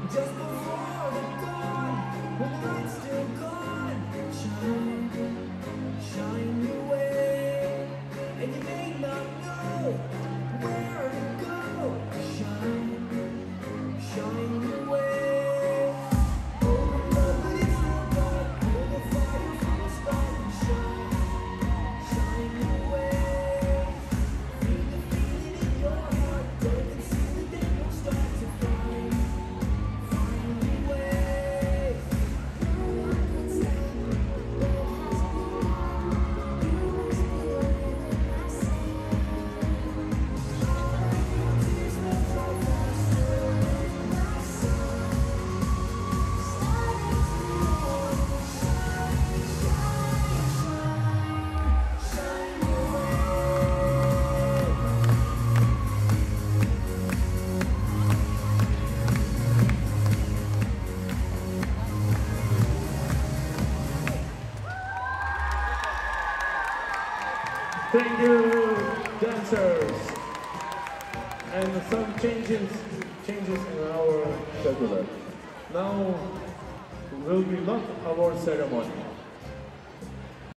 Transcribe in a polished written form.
Just before the dawn, when the light's still gone, shine, shine your way, and you may not know where to go. Shine, shine your way. Open the lids real dark, pull the fire from the spark and shine, shine your way. Feel the feeling in your heart, don't conceal the day will start to find your way. No one can stop what has begun. You must believe in my saying. All of your tears will fall faster in my song. Starting to shine, shine, shine, shine your way. Thank you, dancers. And some changes in our schedule. Now will be not award ceremony.